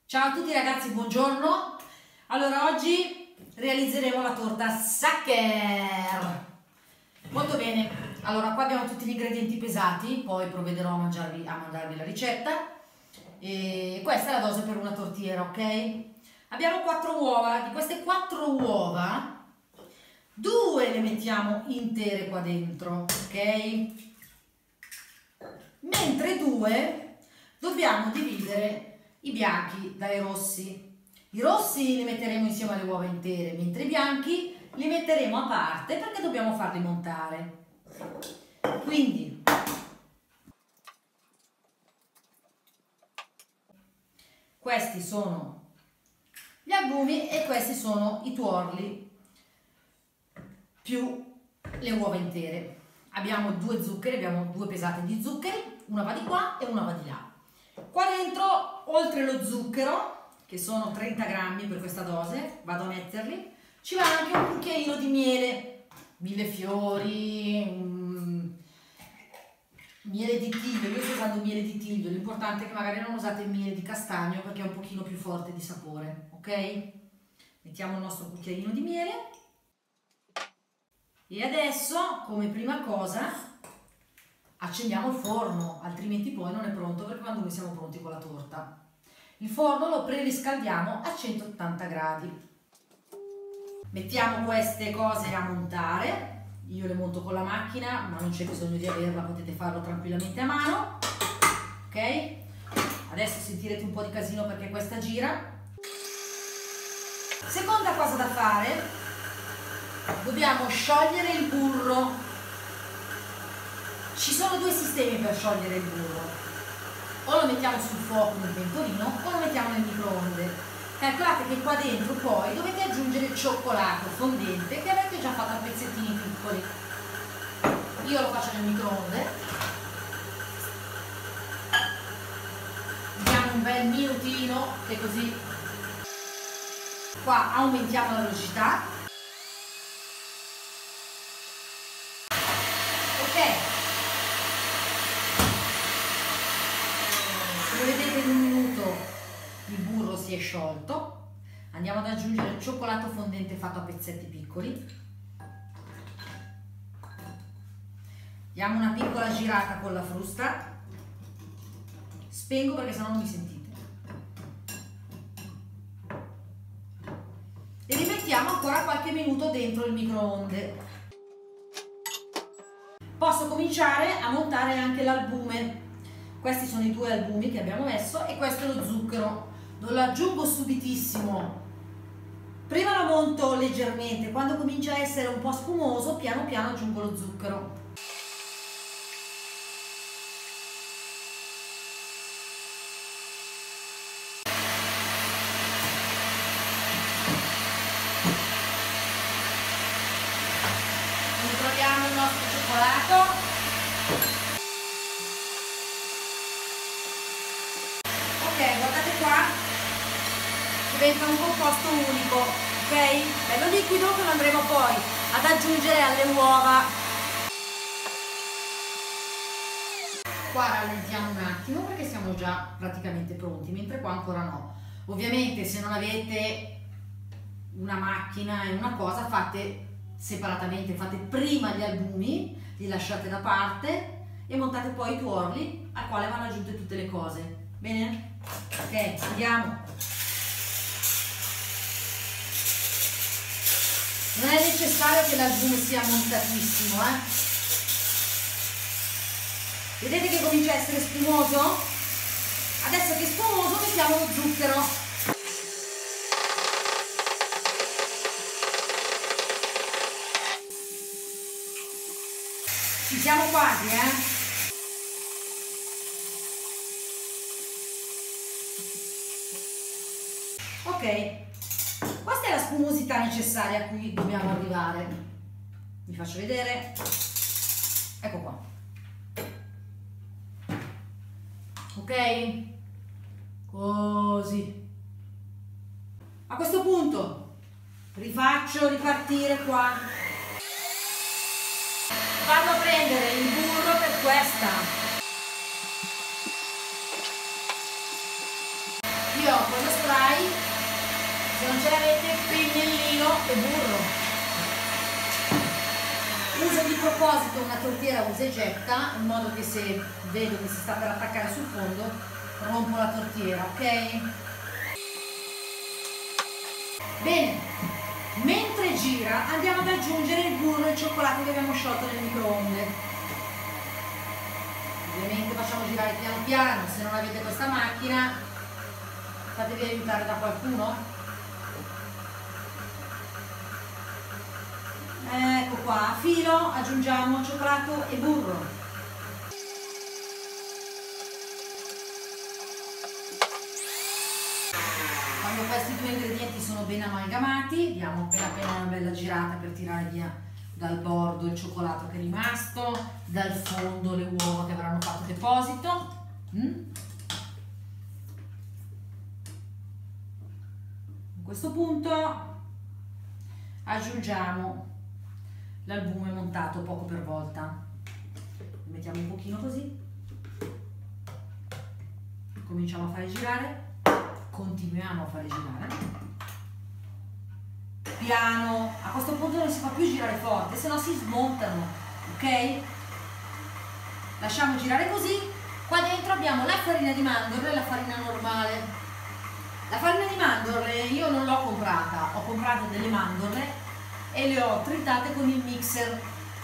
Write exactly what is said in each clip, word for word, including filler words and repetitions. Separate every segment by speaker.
Speaker 1: Ciao a tutti ragazzi, buongiorno. Allora oggi realizzeremo la torta Sacher. Molto bene, allora qua abbiamo tutti gli ingredienti pesati, poi provvederò a, mangiarvi, a mandarvi la ricetta. E questa è la dose per una tortiera, ok? Abbiamo quattro uova, di queste quattro uova due le mettiamo intere qua dentro, ok? Mentre due dobbiamo dividere i bianchi dai rossi. I rossi li metteremo insieme alle uova intere, mentre i bianchi li metteremo a parte perché dobbiamo farli montare. Quindi questi sono gli albumi e questi sono i tuorli più le uova intere. Abbiamo due zuccheri, abbiamo due pesate di zuccheri, una va di qua e una va di là. Qua dentro, oltre lo zucchero, che sono trenta grammi per questa dose, vado a metterli, ci va anche un cucchiaino di miele, millefiori, mm, miele di tiglio. Io sto usando miele di tiglio, l'importante è che magari non usate il miele di castagno perché è un pochino più forte di sapore, ok? Mettiamo il nostro cucchiaino di miele e adesso, come prima cosa, accendiamo il forno, altrimenti poi non è pronto perché quando noi siamo pronti con la torta. Il forno lo preriscaldiamo a centottanta gradi. Mettiamo queste cose a montare, io le monto con la macchina, ma non c'è bisogno di averla, potete farlo tranquillamente a mano, ok? Adesso sentirete un po' di casino perché questa gira. Seconda cosa da fare, dobbiamo sciogliere il burro. Ci sono due sistemi per sciogliere il burro, o lo mettiamo sul fuoco nel pentolino o lo mettiamo nel microonde. Calcolate che qua dentro poi dovete aggiungere il cioccolato fondente che avete già fatto a pezzettini piccoli. Io lo faccio nel microonde, diamo un bel minutino che così qua aumentiamo la velocità. Ok. Come vedete in un minuto il burro si è sciolto, andiamo ad aggiungere il cioccolato fondente fatto a pezzetti piccoli, diamo una piccola girata con la frusta, spengo perché sennò non mi sentite, e rimettiamo ancora qualche minuto dentro il microonde. Posso cominciare a montare anche l'albume. Questi sono i due albumi che abbiamo messo e questo è lo zucchero. Non lo aggiungo subitissimo. Prima lo monto leggermente, quando comincia a essere un po' spumoso, piano piano aggiungo lo zucchero. Controlliamo il nostro cioccolato. Ok, guardate qua, diventa un composto unico, ok? Bello liquido che lo andremo poi ad aggiungere alle uova. Qua rallentiamo un attimo perché siamo già praticamente pronti, mentre qua ancora no. Ovviamente se non avete una macchina e una cosa, fate separatamente, fate prima gli albumi, li lasciate da parte e montate poi i tuorli al quale vanno aggiunte tutte le cose. Bene? Ok, andiamo. Non è necessario che l'albume sia montatissimo, eh? Vedete che comincia a essere spumoso? Adesso che è spumoso mettiamo lo zucchero. Ci siamo quasi, eh? Ok, questa è la spumosità necessaria a cui dobbiamo arrivare. Vi faccio vedere. Ecco qua. Ok? Così. A questo punto rifaccio ripartire qua. Vado a prendere il burro per questa. Io io con lo spray, se non ce l'avete, pennellino e burro. Uso di proposito una tortiera usa e getta, in modo che se vedo che si sta per attaccare sul fondo, rompo la tortiera, ok? Bene, mentre gira andiamo ad aggiungere il burro e il cioccolato che abbiamo sciolto nel microonde. Ovviamente facciamo girare piano piano, se non avete questa macchina fatevi aiutare da qualcuno. Ecco qua, a filo aggiungiamo cioccolato e burro. Quando questi due ingredienti sono ben amalgamati, diamo appena appena una bella girata per tirare via dal bordo il cioccolato che è rimasto, dal fondo le uova che avranno fatto deposito. Mm? A questo punto aggiungiamo l'albume montato poco per volta. Lo mettiamo un pochino così, cominciamo a fare girare, continuiamo a fare girare piano. A questo punto non si fa più girare forte, se no si smontano, ok? Lasciamo girare così. Qua dentro abbiamo la farina di mandorle e la farina normale. La farina di mandorle io non l'ho comprata, ho comprato delle mandorle e le ho tritate con il mixer.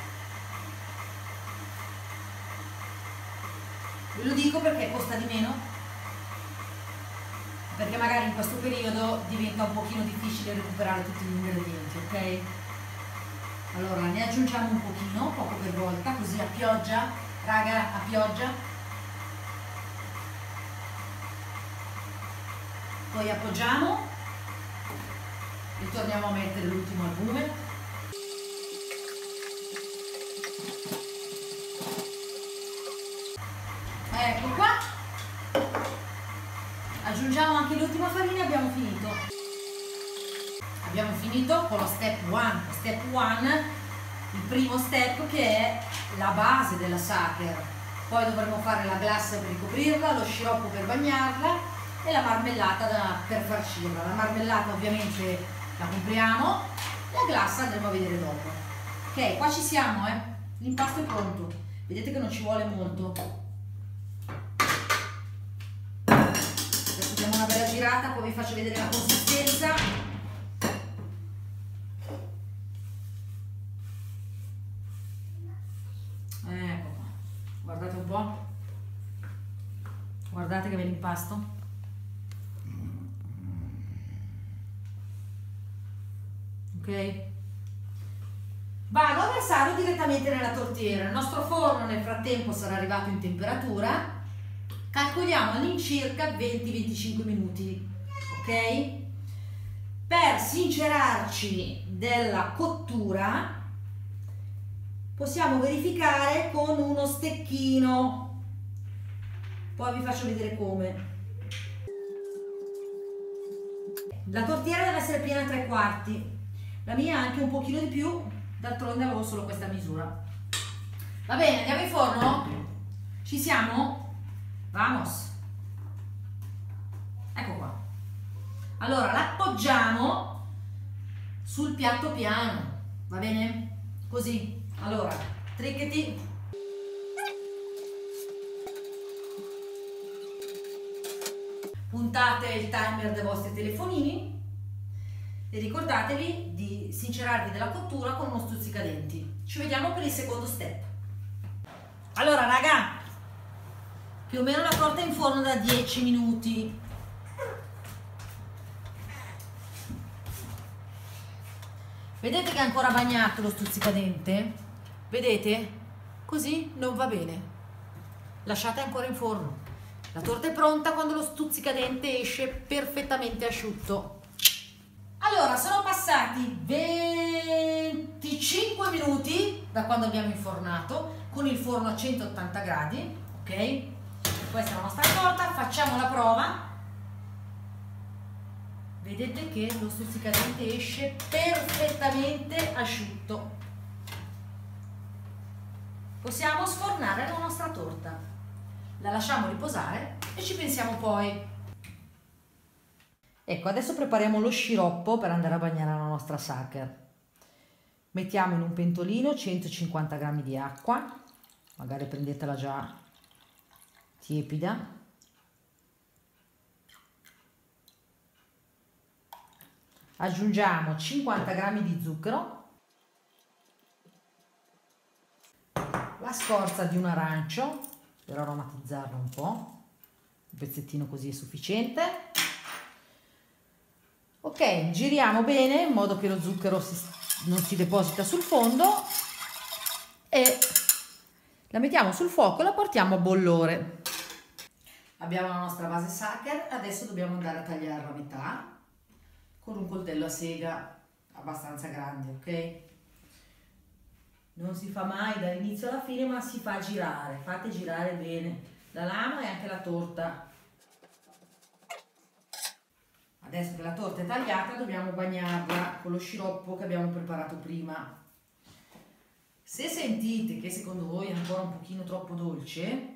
Speaker 1: Ve lo dico perché costa di meno, perché magari in questo periodo diventa un pochino difficile recuperare tutti gli ingredienti, ok? Allora ne aggiungiamo un pochino, poco per volta, così a pioggia, raga, a pioggia. Poi appoggiamo e torniamo a mettere l'ultimo albume. Ecco qua. Aggiungiamo anche l'ultima farina e abbiamo finito. Abbiamo finito con lo step one. Step one, il primo step che è la base della Sacher. Poi dovremo fare la glassa per ricoprirla, lo sciroppo per bagnarla e la marmellata da, per farcirla. La marmellata ovviamente la compriamo, la glassa andremo a vedere dopo. Ok, qua ci siamo, eh. L'impasto è pronto. Vedete che non ci vuole molto. Adesso diamo una bella girata, poi vi faccio vedere la consistenza. Ecco qua. Guardate un po'. Guardate che bel impasto. Ok, vado a versarlo direttamente nella tortiera. Il nostro forno nel frattempo sarà arrivato in temperatura, calcoliamo all'incirca venti venticinque minuti, ok? Per sincerarci della cottura possiamo verificare con uno stecchino, poi vi faccio vedere come. La tortiera deve essere piena a tre quarti. La mia anche un pochino di più, d'altronde avevo solo questa misura. Va bene, andiamo in forno? Ci siamo? Vamos! Ecco qua. Allora, l'appoggiamo sul piatto piano, va bene? Così. Allora, trickety. Puntate il timer dei vostri telefonini e ricordatevi di sincerarvi della cottura con uno stuzzicadenti. Ci vediamo per il secondo step. Allora raga, più o meno la torta è in forno da dieci minuti. Vedete che è ancora bagnato lo stuzzicadente? Vedete? Così non va bene. Lasciate ancora in forno. La torta è pronta quando lo stuzzicadente esce perfettamente asciutto. Allora, sono passati venticinque minuti da quando abbiamo infornato con il forno a centottanta gradi, ok? Questa è la nostra torta, facciamo la prova. Vedete che lo stuzzicadente esce perfettamente asciutto. Possiamo sfornare la nostra torta. La lasciamo riposare e ci pensiamo poi. Ecco, adesso prepariamo lo sciroppo per andare a bagnare la nostra Sacher. Mettiamo in un pentolino centocinquanta grammi di acqua, magari prendetela già tiepida. Aggiungiamo cinquanta grammi di zucchero, la scorza di un arancio per aromatizzarlo un po', un pezzettino così è sufficiente. Ok, giriamo bene in modo che lo zucchero si, non si deposita sul fondo e la mettiamo sul fuoco e la portiamo a bollore. Abbiamo la nostra base Sacher, adesso dobbiamo andare a tagliarla a metà con un coltello a sega abbastanza grande, ok? Non si fa mai dall'inizio alla fine, ma si fa girare, fate girare bene la lama e anche la torta. Adesso che la torta è tagliata dobbiamo bagnarla con lo sciroppo che abbiamo preparato prima. Se sentite che secondo voi è ancora un pochino troppo dolce,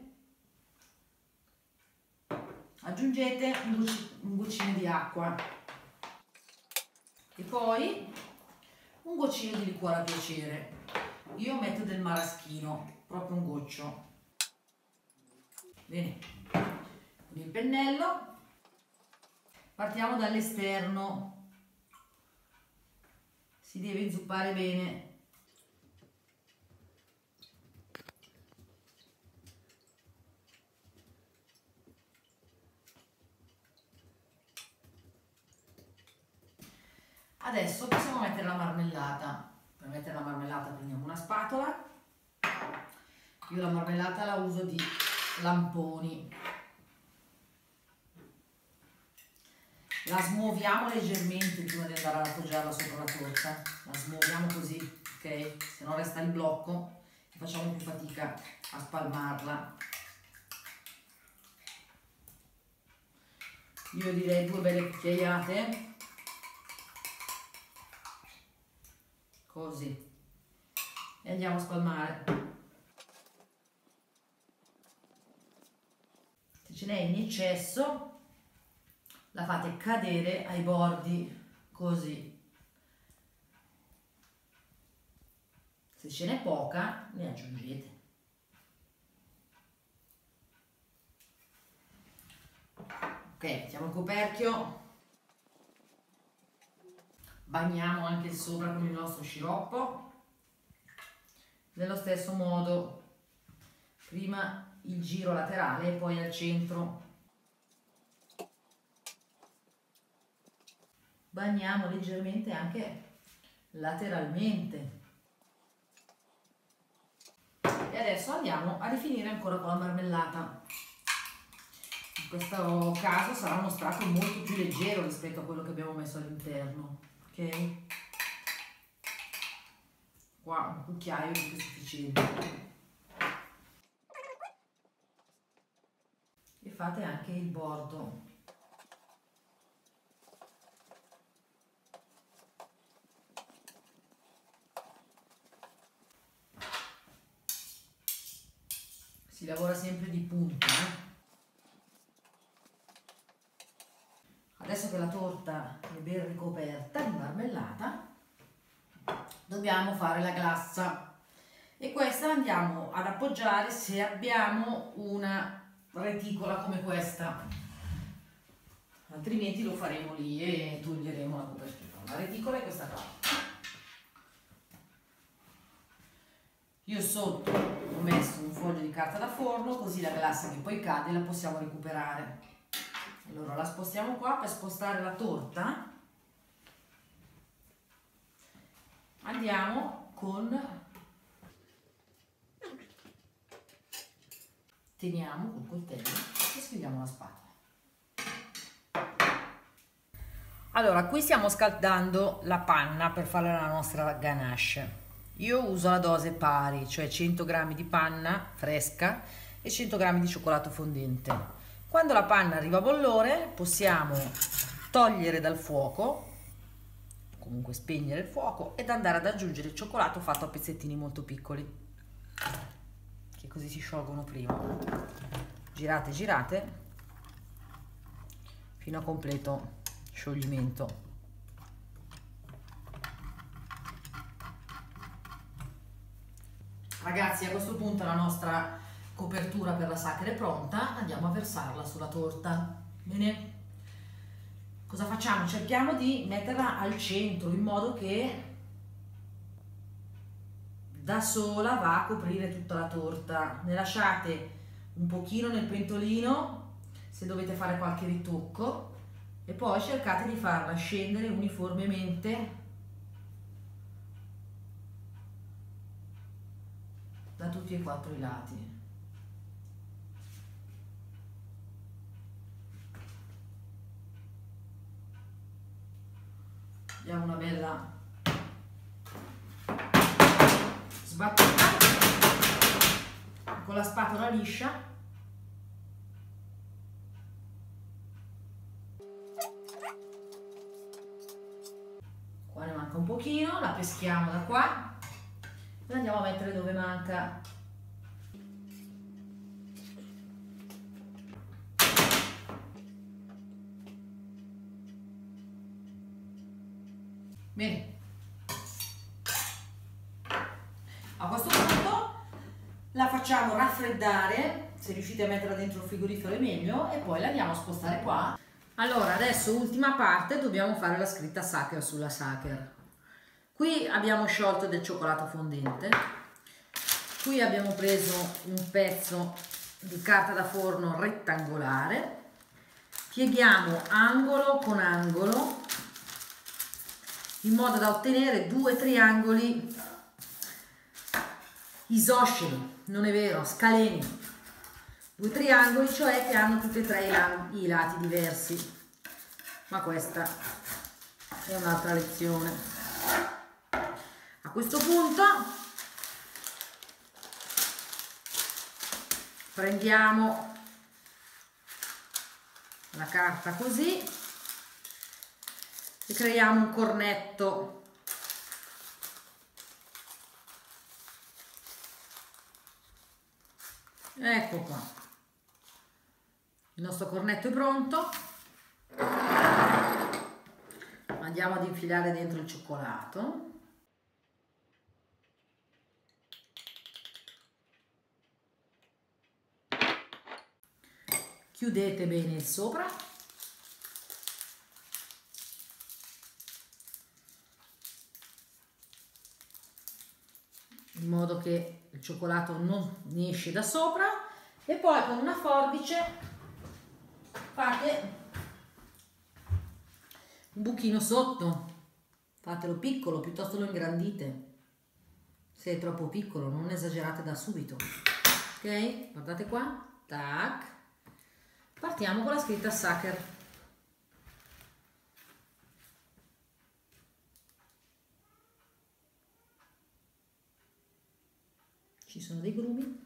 Speaker 1: aggiungete un goccino di acqua e poi un goccino di liquore a piacere. Io metto del maraschino, proprio un goccio. Bene, con il pennello partiamo dall'esterno, si deve inzuppare bene. Adesso possiamo mettere la marmellata. Per mettere la marmellata prendiamo una spatola. Io la marmellata la uso di lamponi. La smuoviamo leggermente prima di andare ad appoggiarla sopra la torta. La smuoviamo così, ok? Se no resta il blocco e facciamo più fatica a spalmarla. Io direi due belle cucchiaiate. Così. E andiamo a spalmare. Se ce n'è in eccesso, la fate cadere ai bordi, così. Se ce n'è poca, ne aggiungete. Ok, mettiamo il coperchio. Bagniamo anche il sopra con il nostro sciroppo. Nello stesso modo, prima il giro laterale e poi al centro. Bagniamo leggermente anche lateralmente. E adesso andiamo a rifinire ancora con la marmellata. In questo caso sarà uno strato molto più leggero rispetto a quello che abbiamo messo all'interno. Ok? Qua un cucchiaio più che sufficiente. E fate anche il bordo. Si lavora sempre di punta. Eh? Adesso che la torta è ben ricoperta di marmellata, dobbiamo fare la glassa e questa andiamo ad appoggiare se abbiamo una reticola come questa, altrimenti lo faremo lì e toglieremo la copertura. La reticola è questa qua. Io sotto ho messo un foglio di carta da forno, così la glassa che poi cade la possiamo recuperare. Allora la spostiamo qua. Per spostare la torta andiamo con, teniamo col coltello e sfidiamo la spatola. Allora qui stiamo scaldando la panna per fare la nostra ganache. Io uso la dose pari, cioè cento grammi di panna fresca e cento grammi di cioccolato fondente. Quando la panna arriva a bollore possiamo togliere dal fuoco, comunque spegnere il fuoco, ed andare ad aggiungere il cioccolato fatto a pezzettini molto piccoli, che così si sciolgono prima. Girate, girate fino a completo scioglimento. Ragazzi, a questo punto la nostra copertura per la Sacher è pronta, andiamo a versarla sulla torta. Bene? Cosa facciamo? Cerchiamo di metterla al centro in modo che da sola va a coprire tutta la torta. Ne lasciate un pochino nel pentolino se dovete fare qualche ritocco e poi cercate di farla scendere uniformemente da tutti e quattro i lati. Diamo una bella sbattuta con la spatola liscia. Qua ne manca un pochino, la peschiamo da qua e la andiamo a mettere dove manca. Bene, a questo punto la facciamo raffreddare, se riuscite a metterla dentro il frigorifero è meglio, e poi la andiamo a spostare qua. Allora, adesso ultima parte, dobbiamo fare la scritta Sacher sulla Sacher. Qui abbiamo sciolto del cioccolato fondente, qui abbiamo preso un pezzo di carta da forno rettangolare, pieghiamo angolo con angolo in modo da ottenere due triangoli isosceli, non è vero, scaleni, due triangoli cioè che hanno tutti e tre i lati diversi, ma questa è un'altra lezione. A questo punto prendiamo la carta così e creiamo un cornetto ecco qua, il nostro cornetto è pronto. Andiamo ad infilare dentro il cioccolato. Chiudete bene il sopra. In modo che il cioccolato non ne esce da sopra, e poi con una forbice fate un buchino sotto, fatelo piccolo, piuttosto lo ingrandite, se è troppo piccolo non esagerate da subito, ok? Guardate qua, tac, partiamo con la scritta Sacher. Ci sono dei grumi.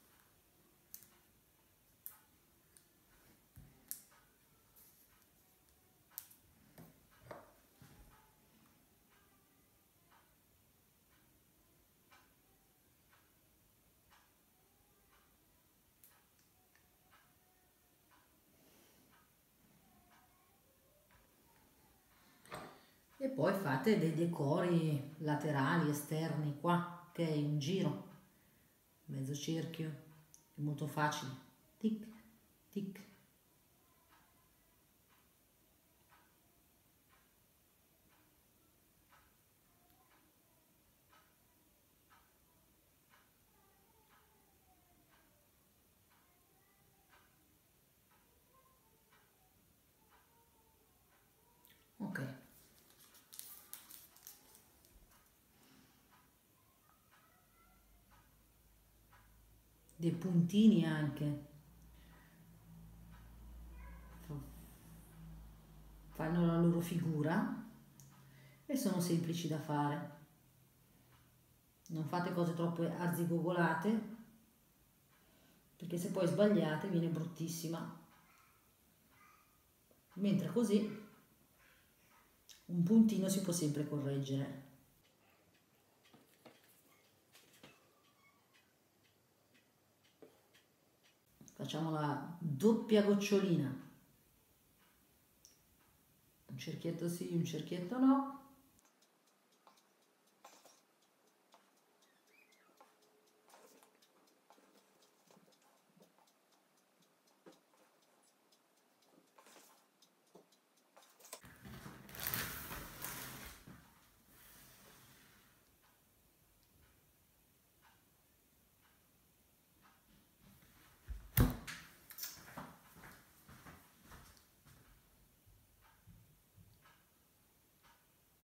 Speaker 1: E poi fate dei decori laterali, esterni, qua, ok? Un giro, mezzo cerchio, è molto facile. Tic, tic. Ok. Dei puntini anche. Fanno la loro figura e sono semplici da fare. Non fate cose troppo arzigogolate, perché se poi sbagliate viene bruttissima. Mentre così un puntino si può sempre correggere. Facciamo la doppia gocciolina. un cerchietto sì, un cerchietto no.